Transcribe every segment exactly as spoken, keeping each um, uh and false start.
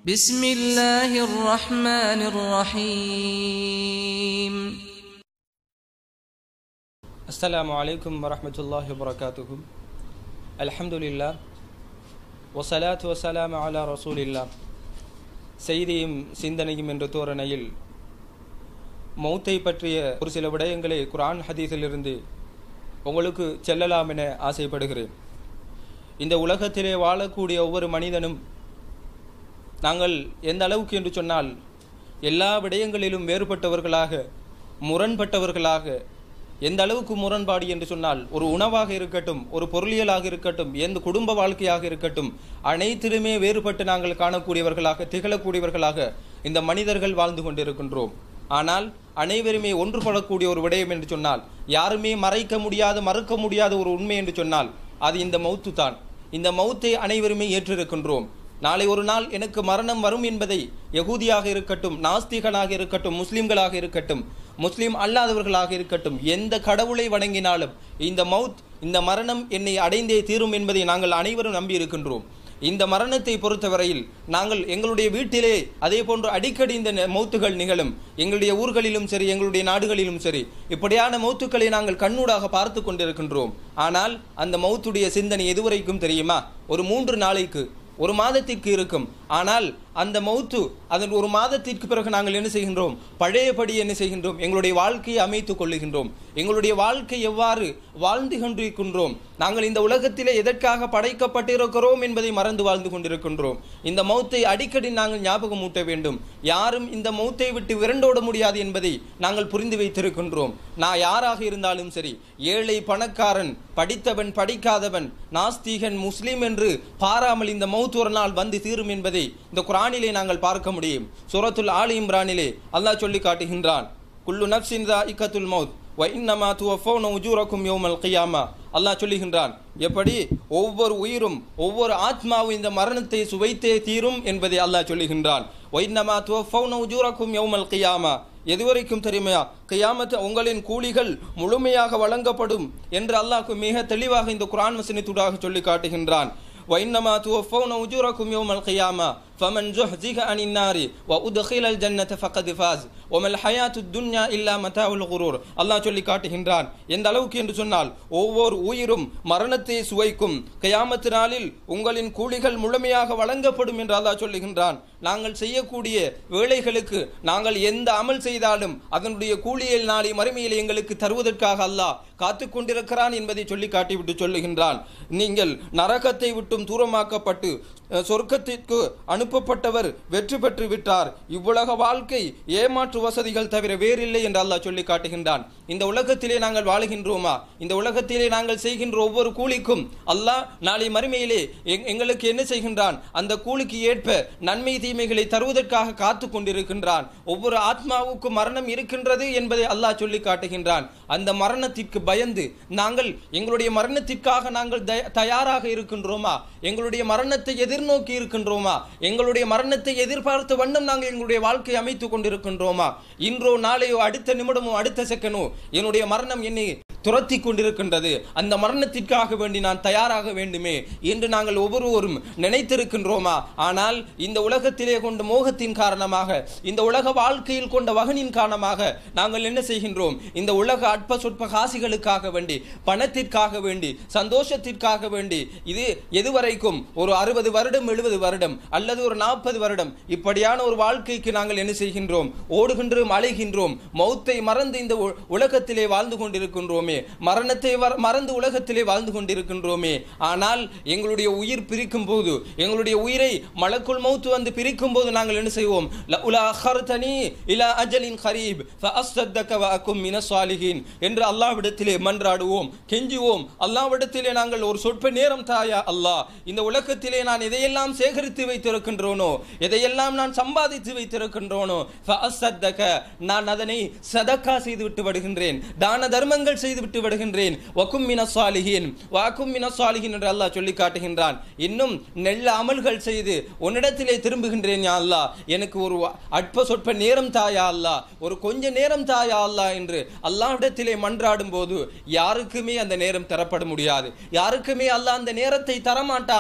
بسم الله الرحمن الرحيم. السلام عليكم ورحمة الله وبركاته. الحمد لله والصلاة والسلام على رسول الله. செய்தியும் சிந்தனையும் என்ற தோரணையில் மௌத்தை பற்றிய ஒரு சில விடயங்களை குர்ஆன் ஹதீஸிலிருந்து உங்களுக்கு செல்லலாம் என ஆசைப்படுகிறேன். இந்த உலகத்திலே வாழக்கூடிய ஒவ்வொரு மனிதனும் நாங்கள் எந்த அளவுக்கு என்று சொன்னால் எல்லா விடயங்களிலும் வேறுபட்டவர்களாக முரண்பட்டவர்களாக, எந்த அளவுக்கு முரண்பாடு என்று சொன்னால் ஒரு உணவாக இருக்கட்டும், ஒரு பொருளியலாக இருக்கட்டும், எந்த குடும்ப வாழ்க்கையாக இருக்கட்டும், அனைத்திலுமே வேறுபட்டு நாங்கள் காணக்கூடியவர்களாக திகழக்கூடியவர்களாக இந்த மனிதர்கள் வாழ்ந்து கொண்டிருக்கின்றோம். ஆனால் அனைவருமே ஒன்றுபடக்கூடிய ஒரு விடயம் என்று சொன்னால், யாருமே மறைக்க முடியாத மறுக்க முடியாத ஒரு உண்மை என்று சொன்னால் அது இந்த மௌத்து தான். இந்த மௌத்தை அனைவருமே ஏற்றிருக்கின்றோம். நாளை ஒரு நாள் எனக்கு மரணம் வரும் என்பதை யகூதியாக இருக்கட்டும், நாஸ்திகனாக இருக்கட்டும், முஸ்லிம்களாக இருக்கட்டும், முஸ்லிம் அல்லாதவர்களாக இருக்கட்டும், எந்த கடவுளை வணங்கினாலும் இந்த மவுத், இந்த மரணம் என்னை அடைந்தே தீரும் என்பதை நாங்கள் அனைவரும் நம்பி இருக்கின்றோம். இந்த மரணத்தை பொறுத்தவரையில் நாங்கள் எங்களுடைய வீட்டிலே அதே போன்று அடிக்கடி இந்த மௌத்துகள் நிகழும். எங்களுடைய ஊர்களிலும் சரி, எங்களுடைய நாடுகளிலும் சரி, இப்படியான மௌத்துக்களை நாங்கள் கண்ணூடாக பார்த்து கொண்டிருக்கின்றோம். ஆனால் அந்த மௌத்துடைய சிந்தனை எதுவரைக்கும் தெரியுமா? ஒரு மூன்று நாளைக்கு, ஒரு மாதத்திற்கு இருக்கும். ஆனால் அந்த மௌத்து அதன் ஒரு மாதத்திற்கு பிறகு நாங்கள் என்ன செய்கின்றோம்? பழையபடி என்ன செய்கின்றோம்? எங்களுடைய வாழ்க்கையை அமைத்துக் கொள்ளுகின்றோம். எங்களுடைய வாழ்க்கை எவ்வாறு வாழ்ந்து கொண்டிருக்கின்றோம், நாங்கள் இந்த உலகத்திலே எதற்காக படைக்கப்பட்டிருக்கிறோம் என்பதை மறந்து வாழ்ந்து கொண்டிருக்கின்றோம். இந்த மௌத்தை அடிக்கடி நாங்கள் ஞாபகம் ஊட்ட வேண்டும். யாரும் இந்த மௌத்தை விட்டு விரண்டோட முடியாது என்பதை நாங்கள் புரிந்து வைத்திருக்கின்றோம். நான் யாராக இருந்தாலும் சரி, ஏழை பணக்காரன், படித்தவன் படிக்காதவன், நாஸ்திகன் முஸ்லிம் என்று பாராமல் இந்த மௌத் ஒரு நாள் வந்து தீரும் என்பதை இந்த குர்ஆனிலே நாங்கள் பார்க்க முடியும். சூரத்துல் ஆலி இம்ரானிலே அல்லாஹ் சொல்லி காட்டுகின்றான், குல்லு நஃப்ஸின் ஸாயிகத்துல் மௌத் வ இன்னமா துவஃபௌன உஜூரக்கும் யௌமல் கியாமா. அல்லாஹ் சொல்லுகின்றான், எப்படி ஒவ்வொரு உயிரும் ஒவ்வொரு ஆத்மாவும் இந்த மரணத்தை சுவைத்தே தீரும் என்பதை அல்லாஹ் சொல்லுகின்றான். வ இன்னமா துவஃபௌன உஜூரக்கும் யௌமல் கியாமா. எதுவரைக்கும் தெரியுமா? கியாமத் உங்களின் கூலிகள் முழுமையாக வழங்கப்படும் என்று அல்லாஹ் மிக தெளிவாக இந்த குர்ஆன் வசனத்துடாக சொல்லி காட்டுகின்றான். وإنما توفون أجوركم يوم القيامة فمن زحزح عن النار وأدخل الجنة فقد فاز وما الحياة الدنيا إلا متاع الغرور. அல்லாஹ் சொல்லி காட்டுகின்றான், எந்த அளவுக்கு என்று சொன்னால் ஒவ்வொரு உயிரும் மரணத்தை சுவைக்கும், கியாமத் நாளில் உங்களின் கூலிகள் முழுமையாக வழங்கப்படும் என்று அல்லாஹ் சொல்லுகின்றான். நாங்கள் செய்யக்கூடிய வேலைகளுக்கு நாங்கள் எந்த அமல் செய்தாலும் அதனுடைய கூலியை நாளை மறுமையில் எங்களுக்கு தருவதற்காக அல்லாஹ் காத்து கொண்டிருக்கிறான் என்பதை சொல்லி காட்டிவிட்டு சொல்லுகின்றான், நீங்கள் நரகத்தை விட்டும் தூரமாக்கப்பட்டு சொர்க்கத்திற்கு அனுப்பப்பட்டவர் வெற்றி பெற்று விட்டார். இவ்வுலக வாழ்க்கை ஏமாற்று வசதிகள் தவிர வேறில்லை என்று அல்லாஹ் சொல்லி காட்டுகின்றான். இந்த உலகத்திலே நாங்கள் வாழுகின்றோமா? இந்த உலகத்திலே நாங்கள் செய்கின்ற ஒவ்வொரு கூலிக்கும் அல்லாஹ் நாளை மறுமையிலே எங்களுக்கு என்ன செய்கின்றான்? அந்த கூலிக்கு ஏற்ப நன்மை தீமைகளை தருவதற்காக காத்து கொண்டிருக்கின்றான். ஒவ்வொரு ஆத்மாவுக்கும் மரணம் இருக்கின்றது என்பதை அல்லாஹ் சொல்லி காட்டுகின்றான். அந்த மரணத்திற்கு பயந்து நாங்கள் எங்களுடைய மரணத்திற்காக நாங்கள் தயாராக இருக்கின்றோமா? எங்களுடைய மரணத்தை எதிர்நோக்கி இருக்கின்றோமா? எங்களுடைய மரணத்தை எதிர்பார்த்த வண்ணம் நாங்கள் எங்களுடைய வாழ்க்கையை அமைத்துக் கொண்டிருக்கின்றோமா? இன்றோ நாளையோ அடுத்த நிமிடமோ அடுத்த செகண்டோ என்னுடைய மரணம் என்னை துரத்தி கொண்டிருக்கின்றது, அந்த மரணத்திற்காக வேண்டி நான் தயாராக வேண்டுமே என்று நாங்கள் ஒவ்வொருவரும் நினைத்திருக்கின்றோமா? ஆனால் இந்த உலகத்திலே கொண்ட மோகத்தின் காரணமாக, இந்த உலக வாழ்க்கையில் கொண்ட வகனின் காரணமாக நாங்கள் என்ன செய்கின்றோம்? இந்த உலக அற்ப சொற்ப காசிகளுக்காக வேண்டி, பணத்திற்காக வேண்டி, சந்தோஷத்திற்காக வேண்டி, இது எதுவரைக்கும் ஒரு அறுபது வருடம் எழுபது வருடம் அல்லது ஒரு நாற்பது வருடம் இப்படியான ஒரு வாழ்க்கைக்கு நாங்கள் என்ன செய்கின்றோம்? ஓடுகின்றோம், அலைகின்றோம். மௌத்தை மறந்து இந்த உலகத்திலே வாழ்ந்து கொண்டிருக்கின்றோமே, மரணத்தை மறந்து உலகத்திலே வாழ்ந்து கொண்டிருக்கின்றோமே. ஆனால் எங்களுடைய உயிர் பிரிக்கும் போது, எங்களுடைய உயிரை மலக்குல் மௌத் வந்து பிரிக்கும் போது நாங்கள் என்ன செய்வோம்? லஉலா அഖர்தனி இலா அஜலின் கரீப் ஃபஅஸ்தக்க வஅகும் மினஸ் சாலிஹீன் என்று அல்லாஹ்விடத்திலே மன்றாடுவோம், கெஞ்சுவோம். அல்லாஹ்விடத்திலே நாங்கள் ஒரு சொற்ப நேரம் தாயா அல்லாஹ், இந்த உலகத்திலே நான் எதையெல்லாம் சேகரித்து வைத்திருக்கின்றோனோ, எதையெல்லாம் நான் சம்பாதித்து வைத்திருக்கின்றோனோ, ஃபஅஸ்தக்க நான் அதனை சதக்கா செய்து விட்டு வருகின்றேன், தான தர்மங்கள் செய்து விட்டு விடுகின்றேன். வகும் மினஸ் சாலிஹீன் வகும் மினஸ் சாலிஹீன் என்று அல்லாஹ் சொல்லி காட்டுகின்றான். இன்னும் நல்ல அமல்கள் செய்து உன்னிடத்திலே திரும்புகின்றேன் யா அல்லாஹ், எனக்கு ஒரு அற்ப சொற்ப நேரம் தாயா அல்லாஹ், ஒரு கொஞ்ச நேரம் தாயா அல்லாஹ் என்று அல்லாஹ்விடத்திலே மன்றாடும் போது யாருக்குமே அந்த நேரம் தரப்பட முடியாது. யாருக்குமே அல்லாஹ் அந்த நேரத்தை தரமாட்டான்.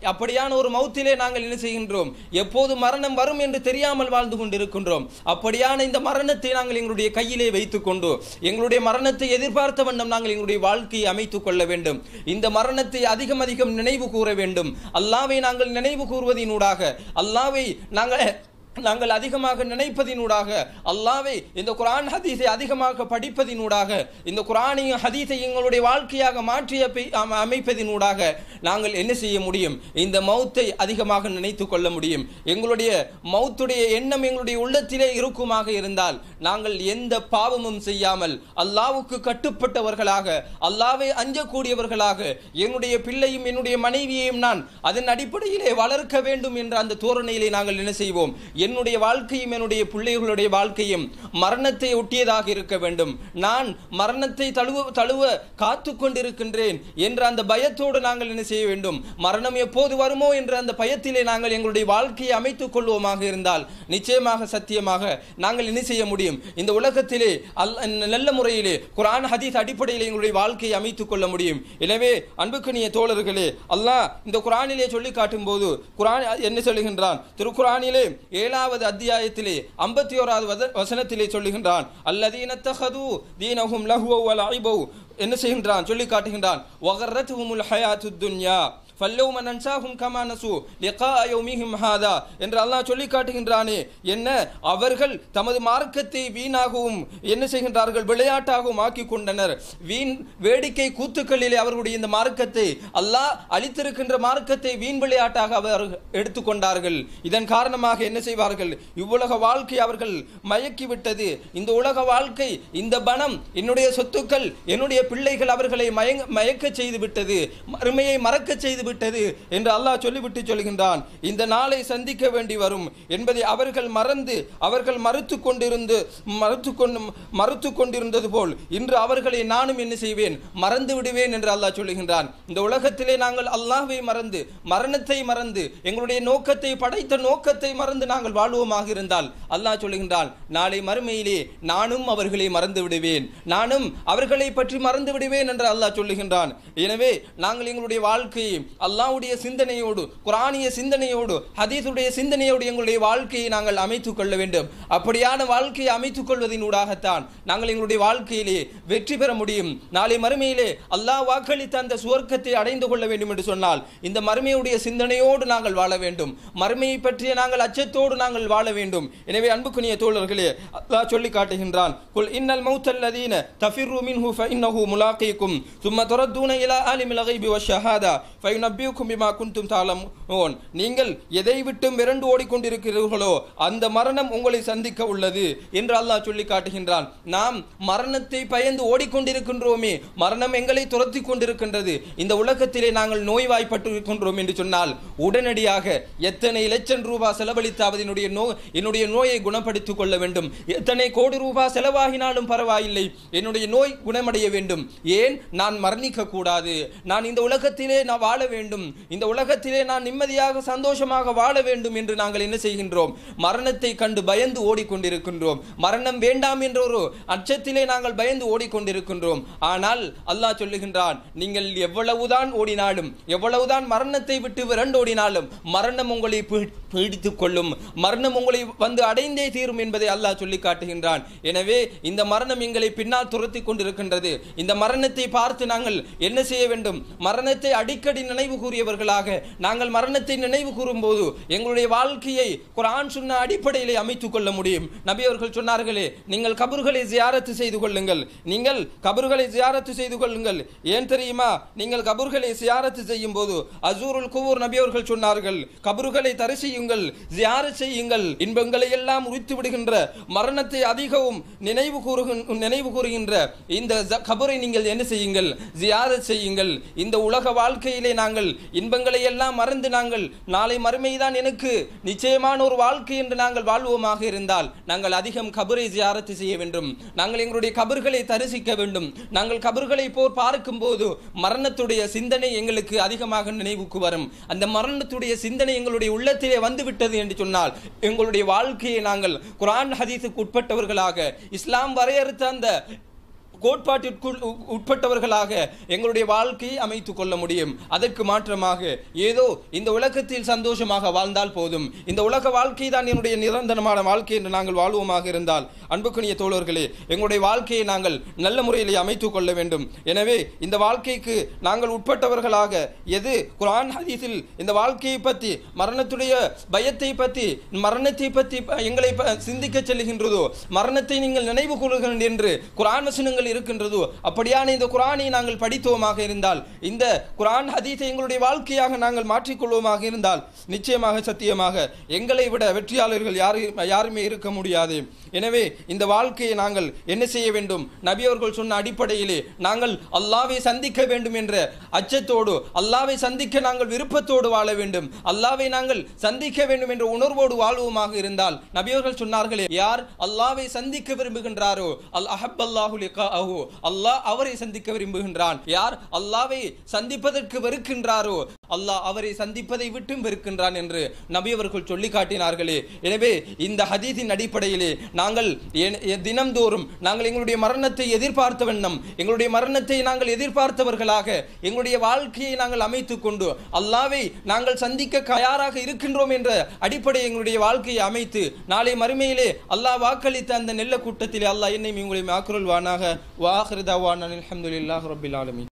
அப்படியான ஒரு மௌத்திலே நாங்கள் என்ன செய்கின்றோம், எப்போது மரணம் வரும் என்று தெரியாமல் வாழ்ந்து கொண்டிருக்கின்றோம். அப்படியான இந்த மரணத்தை நாங்கள் எங்களுடைய கையிலே வைத்துக் கொண்டு எங்களுடைய மரணத்தை எதிர்பார்த்த வண்ணம் நாங்கள் எங்களுடைய வாழ்க்கையை அமைத்துக் கொள்ள வேண்டும். இந்த மரணத்தை அதிகம் அதிகம் நினைவு கூற வேண்டும். அல்லாஹ்வை நாங்கள் நினைவு கூறுவதினூடாக, அல்லாஹ்வை நாங்கள் நாங்கள் அதிகமாக நினைப்பதினூடாக, அல்லாஹ்வை இந்த குர்ஆன் ஹதீஸை அதிகமாக படிப்பதினூடாக, இந்த குர்ஆனையும் ஹதீஸை எங்களுடைய வாழ்க்கையாக மாற்றி அமைப்பதினூடாக நாங்கள் என்ன செய்ய முடியும், இந்த மௌத்தை அதிகமாக நினைத்து கொள்ள முடியும். எங்களுடைய மௌத்துடைய எண்ணம் எங்களுடைய உள்ளத்திலே இருக்குமாக இருந்தால் நாங்கள் எந்த பாவமும் செய்யாமல் அல்லாஹ்வுக்கு கட்டுப்பட்டவர்களாக, அல்லாஹ்வை அஞ்சக்கூடியவர்களாக, என்னுடைய பிள்ளையும் என்னுடைய மனைவியையும் நான் அதன் அடிப்படையிலே வளர்க்க வேண்டும் என்ற அந்த தோரணையிலே நாங்கள் என்ன செய்வோம், என்னுடைய வாழ்க்கையும் என்னுடைய பிள்ளைகளுடைய வாழ்க்கையும் மரணத்தை ஒட்டியதாக இருக்க வேண்டும். நான் மரணத்தை தழுவ தழுவ காத்து கொண்டிருக்கின்றேன் என்ற அந்த பயத்தோடு நாங்கள் என்ன செய்ய வேண்டும், மரணம் எப்போது வருமோ என்ற அந்த பயத்திலே நாங்கள் எங்களுடைய வாழ்க்கையை அமைத்துக் கொள்வோமாக இருந்தால் நிச்சயமாக சத்தியமாக நாங்கள் என்ன செய்ய முடியும், இந்த உலகத்திலே நல்ல முறையிலே குர்ஆன் ஹதீஸ் அடிப்படையில் எங்களுடைய வாழ்க்கையை அமைத்துக் கொள்ள முடியும். எனவே அன்புக்குரிய தோழர்களே, அல்லாஹ் இந்த குர்ஆனிலே சொல்லி காட்டும் போது குர்ஆன் என்ன சொல்லுகின்றான், திருக்குர்ஆனிலே ஏழாவது அத்தியாயத்திலே ஐம்பத்தி ஓராவது வசனத்திலே சொல்லுகின்றான், அல்லதீன தஹது தீனஹும் லஹ்வ வ லஇபு என்ன செய்கின்றான், சொல்லி காட்டுகின்றான், வகர்ரத்துஹுமுல் ஹயாத்துத் துன்யா ஃபல்லௌம நன்சாஹும் கமா நஸு லிகா யௌமிஹிம் ஹாதா என்று அல்லாஹ் சொல்லி காட்டுகின்றானே. என்ன, அவர்கள் தமது மார்க்கத்தை வீணாகவும் என்ன செய்கின்றார்கள், விளையாட்டாகவும் ஆக்கி கொண்டனர். வீண் வேடிக்கை கூத்துக்களிலே அவர்களுடைய இந்த மார்க்கத்தை, அல்லாஹ் அளித்திருக்கின்ற மார்க்கத்தை வீண் விளையாட்டாக அவர் எடுத்துக்கொண்டார்கள். இதன் காரணமாக என்ன செய்வார்கள், இவ்வுலக வாழ்க்கை அவர்கள் மயக்கிவிட்டது. இந்த உலக வாழ்க்கை, இந்த பணம், என்னுடைய சொத்துக்கள், என்னுடைய பிள்ளைகள் அவர்களை மயங்க மயக்க செய்து விட்டது, மறுமையை மறக்க செய்து விட்டது என்று அல்லாஹ் சொல்லிவிட்டு சொல்கின்றான். இந்த நாளை சந்திக்க வேண்டி வரும் என்பதை அவர்கள் மறந்து அவர்கள் மறுத்து கொண்டிருந்து மறுத்து கொண்டு மறுத்து கொண்டிருந்தது போல் இன்று அவர்களை நானும் என்ன செய்வேன், மறந்து விடுவேன் என்று அல்லாஹ் சொல்லுகின்றான். இந்த உலகத்திலே நாங்கள் அல்லாஹ்வை மறந்து மரணத்தை மறந்து எங்களுடைய நோக்கத்தை படைத்த நோக்கத்தை மறந்து நாங்கள் வாழ்வோமாக இருந்தால் அல்லாஹ் சொல்லுகின்றான், நாளை மறுமையிலே நானும் அவர்களை மறந்து விடுவேன், நானும் அவர்களை பற்றி மறந்து விடுவேன் என்று அல்லாஹ் சொல்லுகின்றான். எனவே நாங்கள் எங்களுடைய வாழ்க்கையை அல்லாஹ்வுடைய சிந்தனையோடு, குர்ஆனிய சிந்தனையோடு, ஹதீஸுடைய சிந்தனையோடு எங்களுடைய வாழ்க்கையை நாங்கள் அமைத்துக் கொள்ள வேண்டும். அப்படியான வாழ்க்கையை அமைத்துக் கொள்வதனூடாகத்தான் நாங்கள் எங்களுடைய வாழ்க்கையிலே வெற்றி பெற முடியும். நாளை மறுமையிலே அல்லாஹ் வாக்களித்த அந்த சுவர்க்கத்தை அடைந்து கொள்ள வேண்டும் என்று சொன்னால் இந்த மறுமையுடைய சிந்தனையோடு நாங்கள் வாழ வேண்டும். மறுமையை பற்றிய நாங்கள் அச்சத்தோடு நாங்கள் வாழ வேண்டும். எனவே அன்புக்குரிய தோழர்களே, அல்லாஹ் சொல்லி காட்டுகின்றான், குல் இன்னல் மௌத்தல்லதீன தஃபிரு மின்ஹு ஃபஇன்னஹு முலாகீக்கும் சும்ம துரத்தூன இலா ஆலிமில் கைபி வஷ்ஷஹாதா ஃபயுனப்பியுக்கும் பிமா குன்தும் தஅலமூன். நீங்கள் எதை விட்டும் விரண்டு ஓடிக்கொண்டிருக்கிறீர்களோ அந்த மரணம் உங்களை சந்திக்க உள்ளது என்று அல்லாஹ் சொல்லி காட்டுகின்றான். நாம் மரணத்தை பயந்து ஓடிக்கொண்டிருக்கின்றோமே, மரணம் எங்களை துரத்தி கொண்டிருக்கின்றது, இந்த உலகத்திலே நாங்கள் நோய்வாய்ப்பட்டிருக்கின்றோம் என்று சொன்னால் உடனடியாக எத்தனை லட்சம் ரூபாய் செலவழித்தாவது என்னுடைய நோ என்னுடைய நோயை குணப்படுத்திக் கொள்ள வேண்டும், எத்தனை கோடி ரூபாய் செலவாகினாலும் பரவாயில்லை, என்னுடைய நோய் குணமடைய வேண்டும். ஏன் நான் மரணிக்க கூடாது, நான் இந்த உலகத்திலே நான் வாழ வேண்டும், இந்த உலகத்திலே நான் நிம்மதியாக சந்தோஷமாக வாழ வேண்டும் என்று நாங்கள் என்ன செய்கின்றோம், மரணத்தை கண்டு பயந்து ஓடிக்கொண்டிருக்கின்றோம். மரணம் வேண்டாம் என்ற ஒரு அச்சத்திலே நாங்கள் பயந்து ஓடிக்கொண்டிருக்கின்றோம். ஆனால் அல்லாஹ் சொல்லுகின்றான், நீங்கள் எவ்வளவுதான் ஓடினாலும், எவ்வளவுதான் மரணத்தை விட்டு விரண்டோடினாலும் மரணம் உங்களை பீடித்துக் கொள்ளும், மரணம் உங்களை வந்து அடைந்தே தீரும் என்பதை அல்லாஹ் சொல்லி காட்டுகின்றான். எனவே இந்த மரணம் எங்களை பின்னால் துரத்தி கொண்டிருக்கின்றது. இந்த மரணத்தை பார்த்து நாங்கள் என்ன செய்ய வேண்டும், மரணத்தை அடிக்கடி நினைவு கூறியவர்களாக நாங்கள் மரணத்தை நினைவு கூறும் போது எங்களுடைய வாழ்க்கையை குர்ஆன் சுன்னா அடிப்படையிலே அமைத்துக் கொள்ள முடியும். நபி அவர்கள் சொன்னார்களே, நீங்கள் கபர்களை ஜியாரத்து செய்து கொள்ளுங்கள், நீங்கள் கபர்களை ஜியாரத்து செய்து கொள்ளுங்கள். ஏன் தெரியுமா, நீங்கள் கபர்களை ஜியாரத்து செய்யும் போது அசூருல் குபூர் நபி அவர்கள் சொன்னார்கள், கபர்களை தரிசியுங்கள், ஜியாரத் செய்யுங்கள், இன்பங்களை எல்லாம் உரித்து விடுகின்ற மரணத்தை அதிகவும் நினைவு கூறுகின்ற நினைவு கூறுகின்ற இந்த கபரை நீங்கள் என்ன செய்யுங்கள், ஜியாரத் செய்யுங்கள். இந்த உலக வாழ்க்கையிலே நாங்கள் இன்பங்களை எல்லாம் மறந்து நாங்கள் நாளை மறுமைதான் எனக்கு நிச்சயமான ஒரு வாழ்க்கை என்று நாங்கள் வாழ்வோமாக இருந்தால் நாங்கள் அதிகம் கபரை ஜியாரத்து செய்ய வேண்டும், நாங்கள் எங்களுடைய கபர்களை தரிசிக்க வேண்டும். நாங்கள் கபர்களை போர் பார்க்கும் போது மரணத்துடைய சிந்தனை எங்களுக்கு அதிகமாக நினைவுக்கு வரும். அந்த மரணத்துடைய சிந்தனை எங்களுடைய உள்ளத்திலே வந்துவிட்டது என்று சொன்னால் எங்களுடைய வாழ்க்கையை நாங்கள் குர்ஆன் ஹதீஸுக்கு உட்பட்டவர்களாக, இஸ்லாம் வரையறுத்த அந்த கோட்பாட்டிற்குள் உட்பட்டவர்களாக எங்களுடைய வாழ்க்கையை அமைத்துக் கொள்ள முடியும். அதற்கு மாற்றமாக ஏதோ இந்த உலகத்தில் சந்தோஷமாக வாழ்ந்தால் போதும், இந்த உலக வாழ்க்கை தான் என்னுடைய நிரந்தரமான வாழ்க்கை என்று நாங்கள் வாழ்வோமாக இருந்தால், அன்புக்குரிய தோழர்களே, எங்களுடைய வாழ்க்கையை நாங்கள் நல்ல முறையில் அமைத்துக் கொள்ள வேண்டும். எனவே இந்த வாழ்க்கைக்கு நாங்கள் உட்பட்டவர்களாக எது குர்ஆன் ஹதீஸில் இந்த வாழ்க்கையை பற்றி, மரணத்துடைய பயத்தை பற்றி, மரணத்தை பற்றி எங்களை சிந்திக்க செல்கின்றதோ, மரணத்தை நீங்கள் நினைவு கொள்ளுங்கள் என்று குர்ஆன் வசனங்கள் இருக்கின்றதோ, அப்படியான இந்த குர்ஆனை நாங்கள் படித்தோமாக இருந்தால், இந்த குர்ஆன் ஹதீஸை எங்களுடைய வாழ்க்கையாக நாங்கள் மாற்றிக்கொள்வோமாக இருந்தால், நிச்சயமாக சத்தியமாக எங்களை விட வெற்றியாளர்கள் யாரும் யாருமே இருக்க முடியாது. எனவே இந்த வாழ்க்கையை நாங்கள் என்ன செய்ய வேண்டும்? நபி அவர்கள் சொன்ன அடிப்படையிலே நாங்கள் அல்லாஹ்வை சந்திக்க வேண்டும் என்ற அச்சத்தோடு, அல்லாஹ்வை சந்திக்க நாங்கள் விருப்பத்தோடு வாழ வேண்டும், அல்லாஹ்வை நாங்கள் சந்திக்க வேண்டும் என்ற உணர்வோடு வாழ்வோமாக இருந்தால், நபி அவர்கள் சொன்னார்களே, யார் அல்லாஹ்வை சந்திக்க விரும்புகின்றாரோ அல் அஹப்பல்லாஹு லிகாஹு, அல்லாஹ் அவரை சந்திக்க விரும்புகின்றான். யார் அல்லாஹ்வை சந்திப்பதற்கு வெறுக்கின்றாரோ அல்லாஹ் அவரை சந்திப்பதை விட்டும் வெறுக்கின்றான் என்று நபி அவர்கள் சொல்லி காட்டினார்களே. எனவே இந்த ஹதீஸின் அடிப்படையிலே நாங்கள் தினம்தோறும் நாங்கள் எங்களுடைய மரணத்தை எதிர்பார்த்த வண்ணம், எங்களுடைய மரணத்தை நாங்கள் எதிர்பார்த்தவர்களாக எங்களுடைய வாழ்க்கையை நாங்கள் அமைத்துக் கொண்டு அல்லாஹ்வை நாங்கள் சந்திக்க தயாராக இருக்கின்றோம் என்ற அடிப்படை எங்களுடைய வாழ்க்கையை அமைத்து நாளை மறுமையிலே அல்லாஹ் வாக்களித்த அந்த நெல்ல கூட்டத்திலே அல்லாஹ் என்னை உங்களையும் ஆக்குருள்வானாக. வ ஆகிரு தஅவானா அல்ஹம்துலில்லாஹி ரப்பில் ஆலமீன்.